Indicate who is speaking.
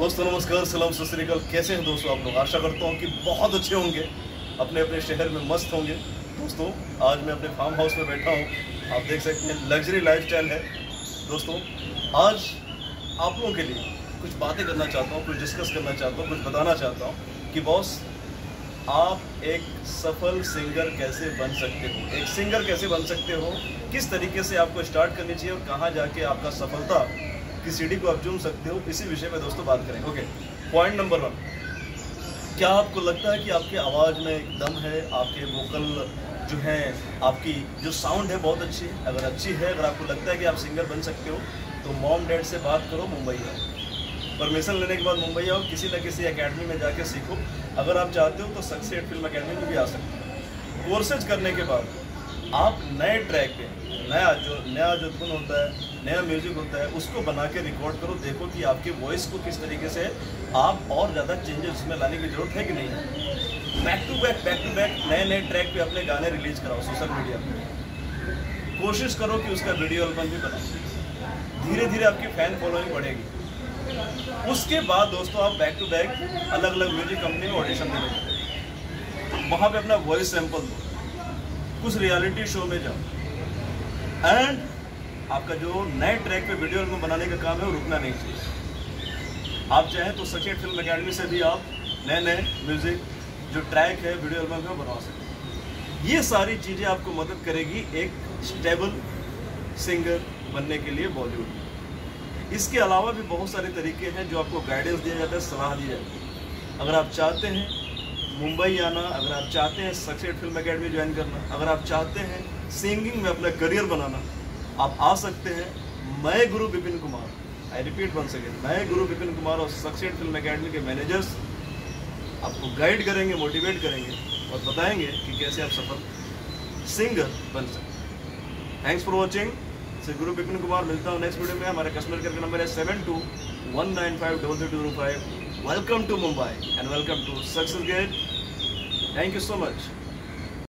Speaker 1: दोस्तों नमस्कार, सलाम, सत श्री अकाल। कैसे हैं दोस्तों आप लोग? आशा करता हूँ कि बहुत अच्छे होंगे, अपने अपने शहर में मस्त होंगे। दोस्तों आज मैं अपने फार्म हाउस में बैठा हूँ, आप देख सकते हैं लग्जरी लाइफस्टाइल है। दोस्तों आज आप लोगों के लिए कुछ बातें करना चाहता हूँ, कुछ डिस्कस करना चाहता हूँ, कुछ बताना चाहता हूँ कि बॉस आप एक सफल सिंगर कैसे बन सकते हो, एक सिंगर कैसे बन सकते हो, किस तरीके से आपको स्टार्ट करनी चाहिए और कहाँ जाके आपका सफलता की सीढ़ी को आप चुन सकते हो। इसी विषय में दोस्तों बात करेंगे। ओके, पॉइंट नंबर 1, क्या आपको लगता है कि आपकी आवाज़ में एक दम है, आपके वोकल जो है, आपकी जो साउंड है बहुत अच्छी है? अगर अच्छी है, अगर आपको लगता है कि आप सिंगर बन सकते हो तो मॉम डैड से बात करो, मुंबई आओ, परमिशन लेने के बाद मुंबई आओ, किसी न किसी एकेडमी में जाके सीखो। अगर आप चाहते हो तो सक्सेस फिल्म एकेडमी में भी आ सकते हो। कोर्सेज करने के बाद आप नए ट्रैक पे नया जो धुन होता है, नया म्यूजिक होता है, उसको बना के रिकॉर्ड करो। देखो कि आपकी वॉइस को किस तरीके से आप और ज़्यादा चेंजेस उसमें लाने की ज़रूरत है कि नहीं है। बैक टू बैक नए ट्रैक पे अपने गाने रिलीज कराओ सोशल मीडिया पे। कोशिश करो कि उसका वीडियो एल्बम भी बनाओ। धीरे धीरे आपकी फ़ैन फॉलोइंग बढ़ेगी। उसके बाद दोस्तों आप बैक टू बैक अलग अलग म्यूजिक कंपनी में ऑडिशन देने, वहाँ पे अपना वॉइस सैंपल दो, कुछ रियलिटी शो में जाओ, एंड आपका जो नए ट्रैक पे वीडियो एल्बम बनाने का काम है वो रुकना नहीं चाहिए। आप चाहें तो सक्सेस फिल्म एकेडमी से भी आप नए म्यूजिक जो ट्रैक है वीडियो एल्बम में बनवा सकते हैं। ये सारी चीज़ें आपको मदद करेगी एक स्टेबल सिंगर बनने के लिए बॉलीवुड में। इसके अलावा भी बहुत सारे तरीके हैं जो आपको गाइडेंस दिया जाता है, सलाह दी जाती है। अगर आप चाहते हैं मुंबई आना, अगर आप चाहते हैं सक्सेस फिल्म एकेडमी ज्वाइन करना, अगर आप चाहते हैं सिंगिंग में अपना करियर बनाना, आप आ सकते हैं। मैं Guru Vipin Kumar, I repeat once again, मैं गुरु विपिन कुमार और सक्सेस फिल्म एकेडमी के मैनेजर्स आपको गाइड करेंगे, मोटिवेट करेंगे और बताएंगे कि कैसे आप सफल सिंगर बन सकते हैं। Thanks for watching. से गुरु विपिन कुमार, मिलता हूँ नेक्स्ट वीडियो में। हमारे कस्टमर केयर का नंबर है 7219523205। Welcome to Mumbai and welcome to Success Gate. Thank you so much.